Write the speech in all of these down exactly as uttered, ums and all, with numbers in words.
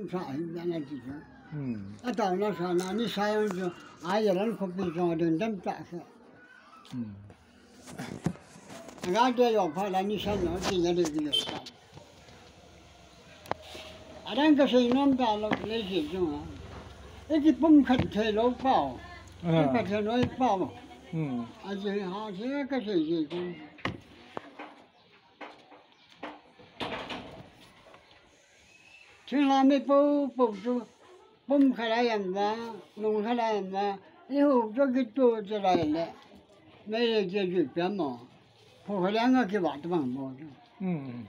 sai na ji hm ata na sa na ni sai yo ai ran ko pi so den dan ta sa hm ga de yo pha la ni sai no ji ya de ji sa a dan ka sai nom ta lo le ji jo a e ki pum khat the lo pao a ka the no pao hm a ji ha ji ka sai ji ko Chúng me po po chu pum khala yam ba nong khala yam ba e ho cho ki to cho la le me ye je ju pya mo pho khala nga ki ba ta mo hm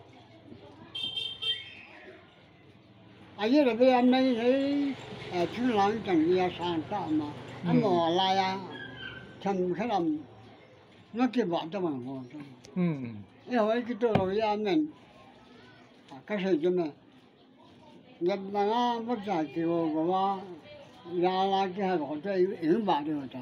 a ye le be am nai he a chu lang chang ya san ta ma a mo la ya chang khala nga ki ba ta mo hm e ho ki to lo ya men ka sai ju me Nhật là bất giả kiểu của ba ra là cái hàng của tôi ứng bảo được rồi.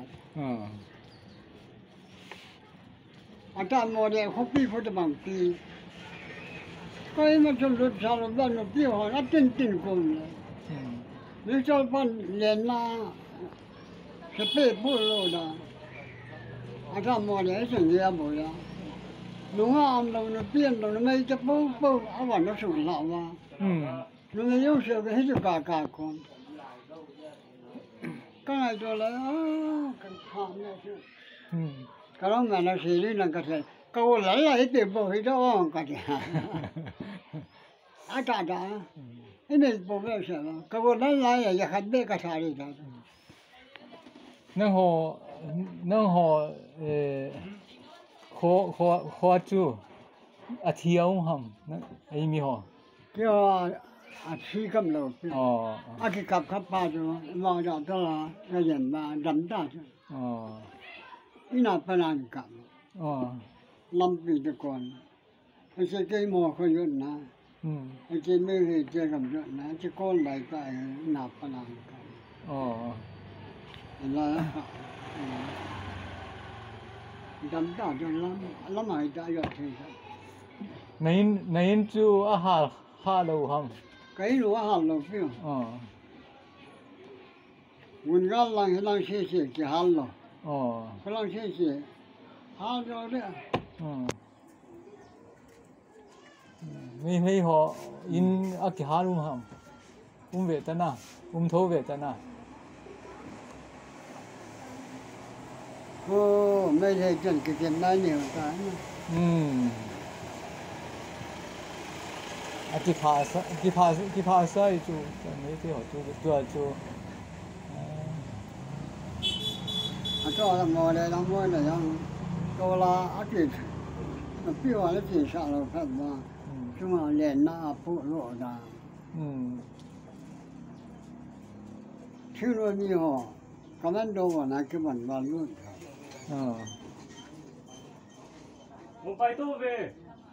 À ta mua để không biết phải bằng gì. Cái mà trong lúc sau là bao nhiêu tiêu họ đã tin tin cùng. Nếu cho bạn lên là sẽ bị bù lô đó. À ta mua để sinh ra bù đó. Đúng không? Đâu nó biến đâu nó mấy cái bù bù ở ngoài nó sụn lọ mà. Nó mới yêu sợ cái hết cả cả con. Cái này cho lấy cái thằng này chứ. Cái đó mà nó xử lý là cái gì? Câu lấy là hết tiền bồi đó cái gì? À cha cha, cái này bồi về sao? Câu lấy lại là giờ hành cái sao đi đó. Nó họ nó họ khó khó khó chú à thiếu không? Ấy mi họ. Cái à chỉ cầm lẩu. Ờ. À cái cặp cặp ba chứ, mà giờ đó là cái gì mà đâm ta chứ. Ờ. Cái nào phải làm cặp. Ờ. Lâm bị được con. Cái cái mò khơi yun na. Ừ. Cái mấy cái chơi cầm yun na, cái con lại cái nào phải làm cặp. Ờ. Là đâm ta cho lắm, lắm ai ta giờ thì. Này này chú à ha ha lâu không? Cái lúa hà lâu phiêu. Ờ. Mình gặp lần thì lần xí xí cái hà lâu. Ờ. Cái lần xí xí hà lâu đấy. Ừ. Mình thấy họ in ở cái hà luôn không? Um về tên à? Um thô về tên à? Ồ, mấy thầy chân cái chuyện này nhiều cái. Ừ. À cái phá sa cái phá cái phá sa chú mấy cái họ chú chú chú à cho là ngồi đây đang ngồi này đang câu là ở cái nó biểu là cái sao là phải mà chúng mà liền na phụ lộ ra thứ rồi như họ cái mình đâu mà cái mình vào luôn ờ một bài tô về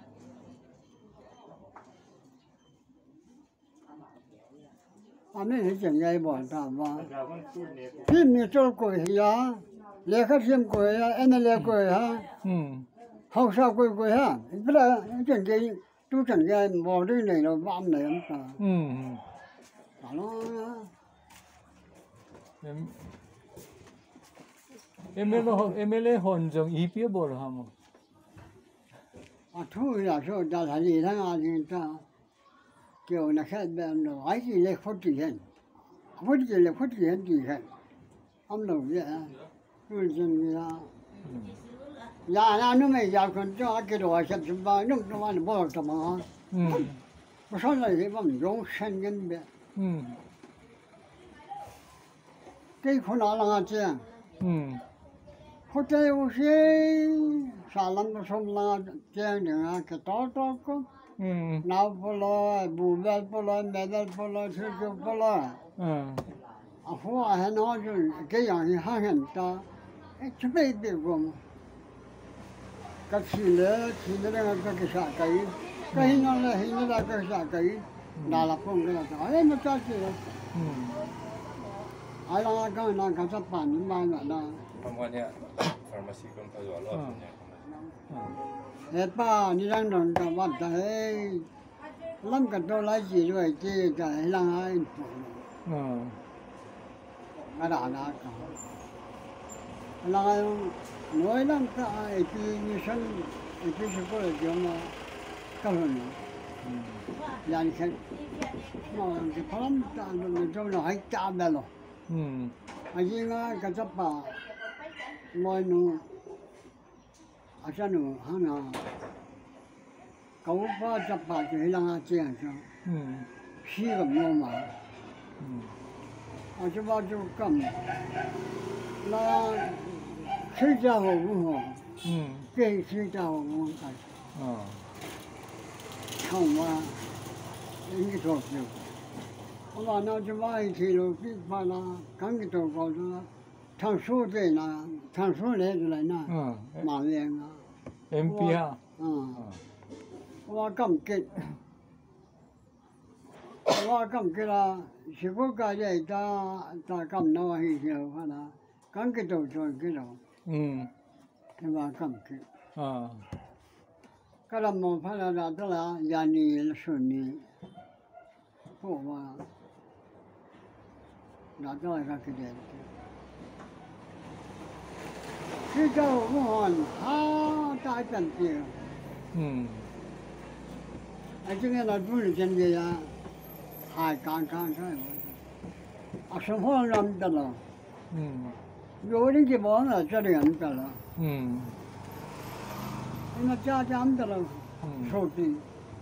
anh ấy chẳng nghe bỏ ta mà phim như cho quỷ ya lẽ cái phim quỷ ya anh ấy lẽ quỷ ha học sao quỷ quỷ ha bây giờ chẳng nghe tôi chẳng nghe bỏ đi này nó bám này lắm ta nó em em em em hồn giống ý biết bộ rồi hả? à thôi là sao ta thấy gì thằng anh ta kiểu là khác bên đó ai gì lại phát triển phát triển là phát triển gì hết ông đầu vậy rồi chân là nhà nhà nó mới giao con cho cái đồ sạch sạch ba nó nó ăn bao nhiêu mà mà sao lại cái bằng giống sinh nhân vậy cái khổ nào là gì có chơi ô xe xả lắm nó xong là chơi nữa cái to to có nào bao lo bù bê bao lo mẹ bê bao lo thứ thứ bao lo à phụ à nó chứ cái dạng như hai người ta chứ bây giờ cũng cái gì nữa gì nữa là cái cái啥cái cái nó là hình như là cái啥cái nào là không cái là cái nó cho gì ai là cái nào cái sắp bán những bài nào đó Pamanya farmasi kon ta jual lah punya. Hepa ni lang dong ka wat ta he. lắm cái tôi lấy gì rồi chứ cái lăng ai phụ ờ cái đó là có lăng ai nói lắm cái cái như sân cái sự cố là chuyện mà cái hơn nữa yani cái mà cái phàm ta nó trong nó hay chạm được rồi ừ anh nghe cái chấp bà nói nó à sao nó hả cậu phá chấp bà thì lăng ai chuyện sao ừ khí cầm nhau mà ừ à chấp bà chú cầm là khí cha hồ cũng hồ ừ cái khí cha hồ cũng cái ờ không mà những cái gì mà nó cho vay thì rồi cái mà là cái cái đồ gọi là thằng số thế là thằng số này là nè ờ mà liền à em pê ha àว่าcầm cáiว่าcầm cái là chỉ có cái gì ta ta cầm nó hay nhiều hay là cái cái đồ rồi cái đồ ừ cáiว่าcầm cái ờ cái là một phải là là đó là gia ni là xuân ni củaว่าlà đó là cái gì cái đâu cũng hòn ha ta chân tiền ừ anh nghe là vui chân gì à hai càng càng cái à sinh hoạt làm được rồi ừ rồi đến cái món là cho điện được rồi ừ nó cha cha được rồi ừ số tiền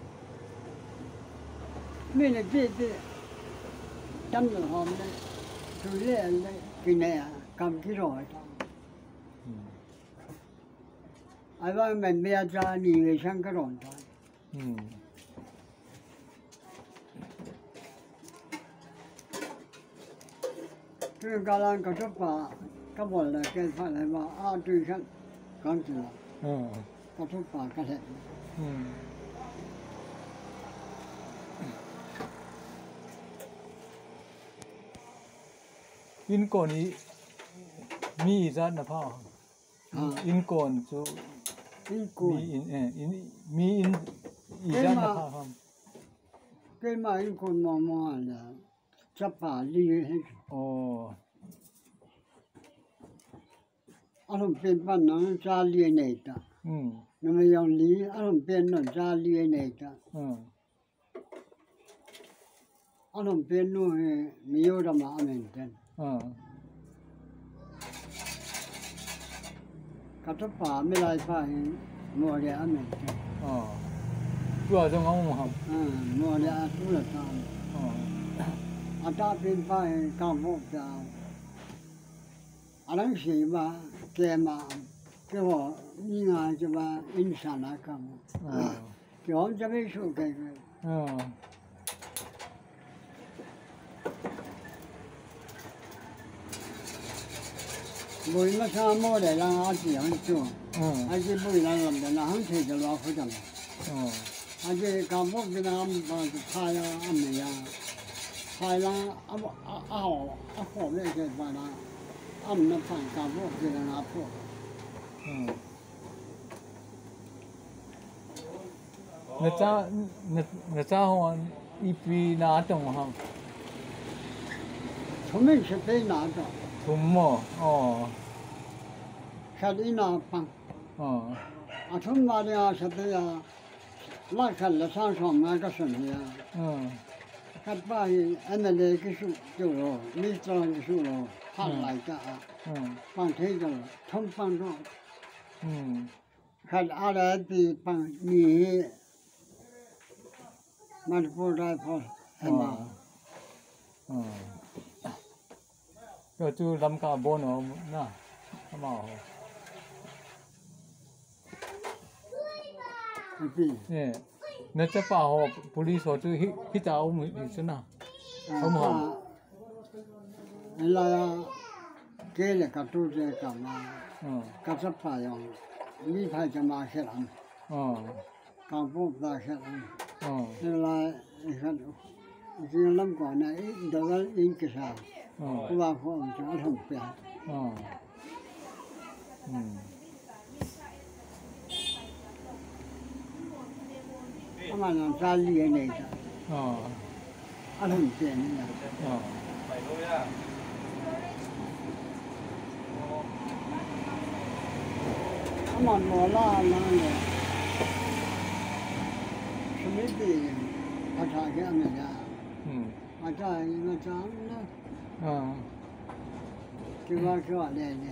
mình là cái cái chân là hòm đấy rồi lên đấy cái này à cầm cái rồi ừ ai bảo mình bây giờ nhìn về sang cái rồi ừ cái cái lan cái chút bà cái bộ là cái phải là bà à tùy khác con gì ờ cái chút bà cái này ừ in còn ý mi ra na phao in còn chú in cuốn mi in eh in mi in i ra na phao không cái mà in cuốn mà mà là chấp bà đi hết ồ anh không biết bạn nó ra liền này ta ừ nhưng mà dùng lý anh không biết nó ra liền này ta ừ anh không biết nó nhiều lắm mà anh tên ờ cái chút bà mới lại phải mua để anh tên ờ vừa trong ông không à mua để anh cũng là sao ờ anh ta bên phải càng vô sao anh đang xí mà cái mà cái họ như là cho mà in sản là cầm ờ cái họจะไม่สู้cái cái ờ bùi mà sao mua để làm ăn gì ăn chua ờ anh chỉ bùi làm làm để làm ăn thì cho lo phải chăng ờ anh chỉ cảm giác cái làm mà khai là ăn này à khai là ăn ăn ăn ăn hổ này cái phải là ăn nó phải cảm giác cái là ăn hổ ừ người ta người người ta họ i pi na trong không chúng mình sẽ thấy nào đó thùng mỏ ờ sẽ đi nào bằng ờ à chúng ta đi à sẽ thấy à lại khẩn là sang sòng ngay cái sân này ờ các bạn anh này cái số chỗ rồi mấy trăm cái số rồi phát lại cả ờ bằng thế rồi thông bằng rồi ừ kad ada di pang ni manpur rai phol ờ ờ rồi chú làm cả bốn nó na mà thì nè nếu chấp vào họ police họ chú hít hít cháu mình thế nào không hả là cái là cái tu cái cái mà ờ cái sắp phải rồi mi phải cho mà cái làm ờ cái bộ ta cái làm ờ là cái cái làm cái này đó là in cái sao ờ qua phong cho thông tiền ờ ừ 阿妈那啥厉害那个， อ๋อ阿很简单。 อ๋อไปรู้ย่า阿妈我那那个，什么的，阿查给俺们家， อืม阿查那查那， อ๋อ给我给我来的。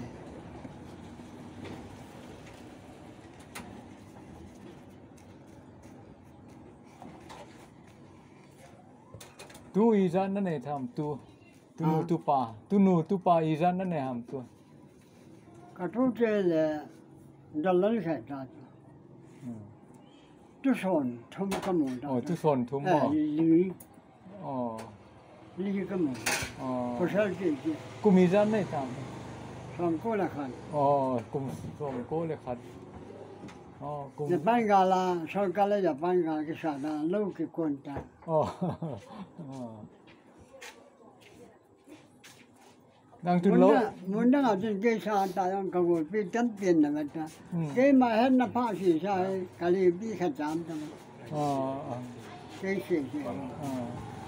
tu izanนั่นเองทำตัวตัวนูตัวปลาตัวนูตัวปลาizanนั่นเองทำตัว可都这了，这人才咋子？ อืม就说他们个么อ๋อ的ทุกโซนทุ่ม哎บ่离อ๋อ离个么， อ๋อ不是这些， กลุ่มizanไม่ท上过来看。 ำอ๋อกลุ่มโซนโก้เลยครับอ๋อกลุ่ม那搬家啦，上家来也搬家给啥的，楼给滚蛋。 อ๋ออ๋อดังจุด我โล那我那个真给啥大样给我比真变了么的，给嘛还那怕是啥，家里比还脏的嘛， อ๋ออ๋อ给谢谢。 อ๋อ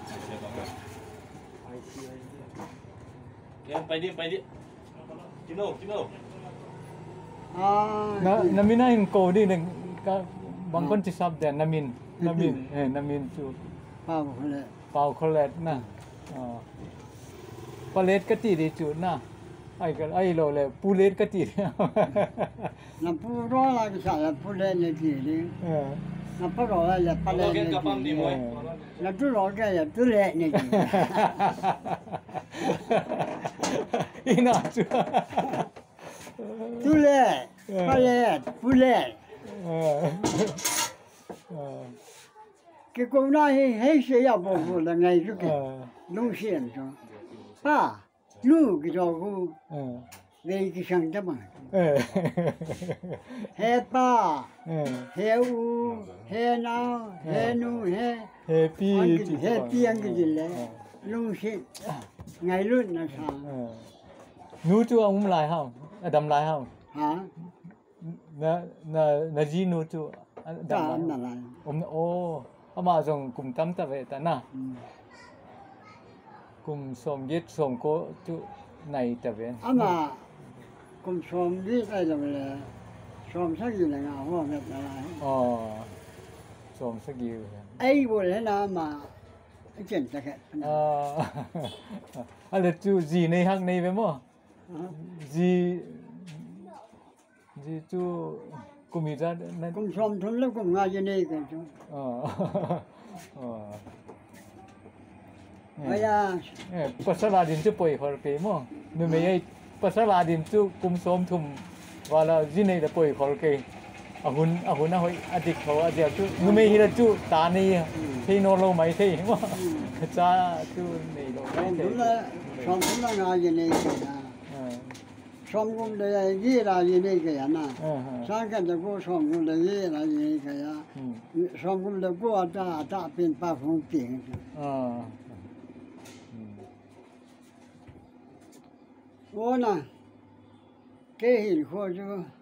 เดี๋ยวไปดิไปดิกินโน่กินโน่啊， นะนามินายโกดีหนึ่งก็บางคนจะซับแต่นามินนามินเออนามินจู包回来， เป่าคอลเลตนะอ๋อปลาเลตก็ตีดีจูนะไอ้ก็ไอ้โลเลยปูเลตก็ตี那不着那个啥也不来那地里， เออ那不着了也不เรา来เก็บกระปั๊ม那ดี地มั้ย里，那不着这也不来那地。 อีน่าจู不来，不来，不来。 เออเออ给公那还还是要保护的，俺就เอ给อ弄线上，爸，路给照顾， เออ那个上的嘛， เออ还爸， เออ还屋，还闹，还弄，还เฮปี้俺จี给还边个的来，弄线，俺论那เอ啥อหนูจูอุ้มลายเฮาอะดำลายเฮา啊， นะนะนะจีนูจูอะดำ咋ลาย那来？ อมโออามาส่งกลุ่มตั้มตะเวตะนะ嗯， กลุ่มสมยึดสมโกจุในตะเวน阿妈，公双的在这么来，双啥子人啊？我没得来。 อ๋อสมสกิล哎，我来那嘛，真这个。 อ่า อะไรจูจีในฮักในเวมอจีจีจูกุมิจัดนั่น公双从那公啊，就那个就， อ๋ออ๋อ哎呀， เออภาษาลาดินจูป่วยขอเกมอนึไม่ใช่ภาษาลาดินจูกุมสมทุมว่าเราจีในตะป่วยขอเกอาหุนอาหุนนะเฮ้ยอดีตเขาอาเดียจูนึไม่ฮิระจูตานี่ที่โนโลไม่ใช่ว่าจ้าจูนี่โลไม่双ใช่从那双从那啊，就那个呀， เออ双公的一啦就那个呀呐， เออฮะ三个的过双公的一啦就那个呀， อืม双公的过大大变八风饼， อ่าอืม我呢，给一伙就。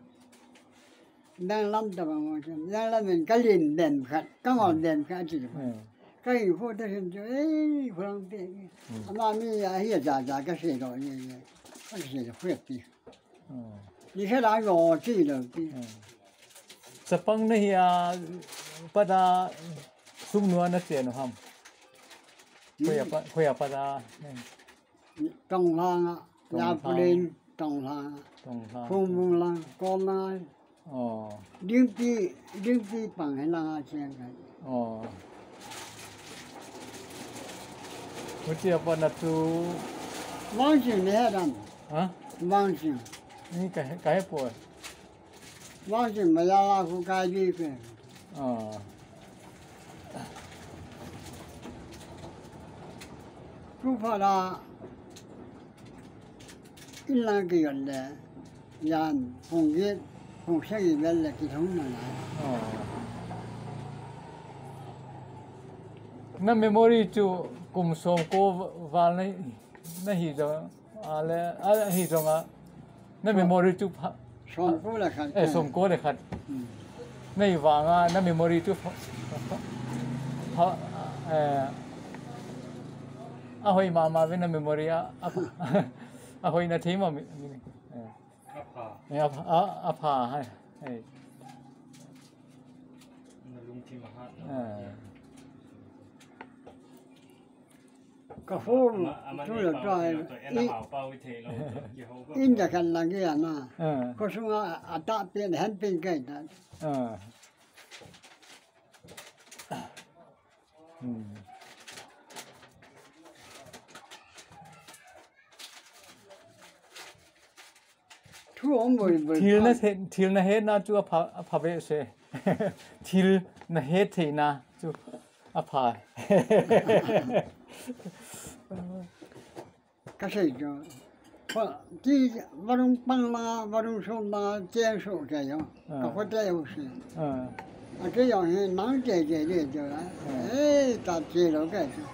นั่งล้ำตะบังว่าจะนั่งล้ำเป็นกะลินเด่นขัดก็งอนเด่นขัดจีบเออก็อีกพวกที่เห็นจะเอ้ยพลังเตะอามามีอะไรเฮียจ่าจ่าก็เสียดอกเนี่ยเนี่ยก็เสียดอกเพื่อปีเออนี่แค่ล้างงอจีเลยปีเออสปังนี่ฮะปะดาซุมนัวนักเสียนครับคุยกับคุยกับปะดาเนี่ยตรงทางอ่ะยาปลินตรงทางตรงทางคงมุงลังกอนลายอ๋อดิ้งปีดิ้งปีปังให้ลางอาเชียงกันอ๋อมุจิปนัตูวางสิ่งนี้ดันฮะวางสิ่งนี่ไก่ไก่ปวดวางสิ่งไม่ยาลาคุกายดีกันอ๋อรูปพระอินลังกี่กันเลยยานคงยึดคงใช้เวลากี่ทุ่มนั่นแหละอ๋อนั่นเมมโมรีจูกุมสมโกวาลนี่นั่นฮีจงอะไรอะไรฮีจงอ่ะนั่นเมมโมรีจูสอนกูละครับเออสมโกเลยครับในวางอ่ะนั่นเมมโมรีจู pa eh ahoy mama vena memoria ahoy na thema eh apa apa apa hai eh ลุงที่มาหา eh ก็ฟูมช่วยจ่อยอินจะกันลังเกียนะก็ช่วงอาตาเปลี่ยนหันเป็นไก่นะทั่วหมดทีลนะเฮทีลนะเฮนะจูอภาอภาเวเสทีลนะเฮเทนะจูอภาก็ใช่จ้ะเพราะที่วันรุ่งปังมาวันรุ่งส่งมาเจ้าสุดเลยก็คนเดียวสิอ่าก็อย่างนี้น้องเจ๊เจ๊เจ๊จ้ะเอ้ยตัดเจ๊เราแก่จ้ะ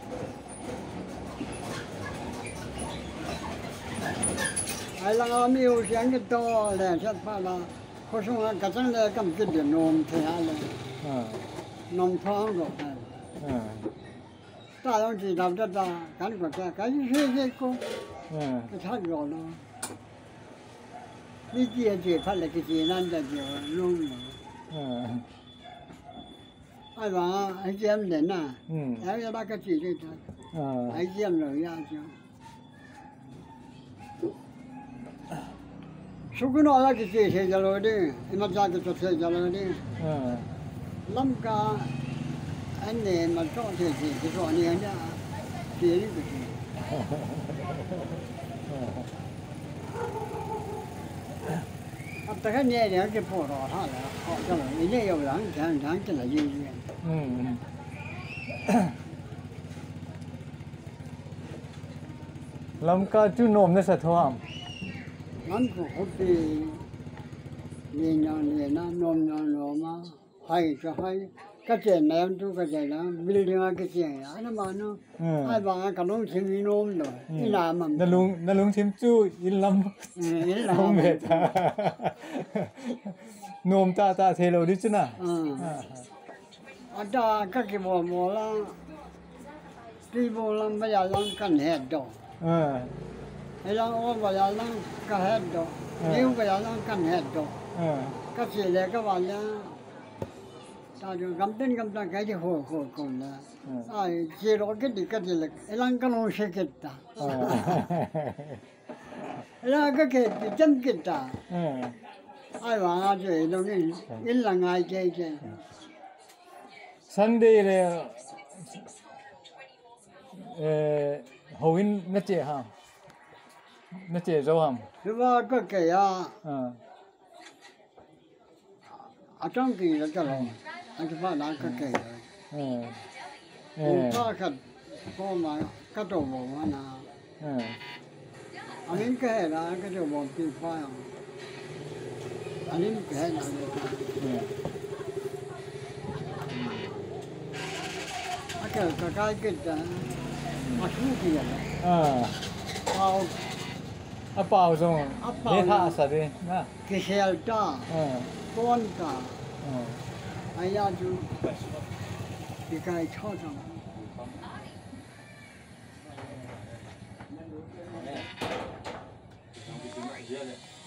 ไอ้เราไม่有钱个多嘞，这怕啦，可是我刚才来刚给的农田嘞，农场个，大洋知道这大，感觉这感觉是这个，这差远了。你姐姐怕那个济南的就弄了，哎吧，还见人呐，还有那个姐姐的，还见了呀就。सुकुन वाला किसी से चलो दे इमत जाके तो से चलो दे लम का अन्य मत तो से से तो अन्य ना तेरी कुछ अब तक ने ने के पो रो था ले हो चलो ये有人看看进来医院嗯ลำกาจุนมในสะท้อมมันก็โอเคเนี่ยเนี่ยนะนมนมนมมาให้ก็ให้ก็เจนแล้วดูก็เจนแล้วบิลดิ้งก็เจนอันนั้นมันเนาะไอ้บางก็ลงชิมนมเลยนี่น้ำมันนั่นลุงนั่นลุงชิมจู้อินลำอินลำเมตานมตาตาเทโลดิจิน่ะอันตาก็เก็บบัวบัวละที่บัวละไม่อยากลังกันเห็ดดอกไอ้เราว่าไม่อยากลังกันเห็ดดอกนิ้วไม่อยากลังกันเห็ดดอกก็เสียเลยก็ว่าเนี่ยตาجوกำตั้งกำตั้งใครจะหัวหัวคนละไอ้เจ้าก็ดีก็ดีเลยไอ้ลังก็ลงเสกตาไอ้ลังก็เกิดจำกิตาไอ้ว่าอาจจะตรงนี้อินลังไงเจ๊เจ๊ Sunday เลยเอ่อหัววินนัดเจ้าฮะนัดเจ้าเจ้าฮะคือว่าก็เกี่ยอาจารย์กี่แล้วจะลงอันที่ว่านั่นก็เกี่ยผมก็ขัดพ่อมาก็ตัวผมว่านะอันนี้ก็เห็นนะก็จะบอกปีฟ้าอันนี้ก็เห็นนะอาเกิดก็ใกล้กินจะมาชู้กี่อะไรเอาอาเปล่าจงเนื้อท่าสัตว์เลยนะกิเชลตาก้อนตาไอ้ยาจูปีกายชอบจังเยอะเลย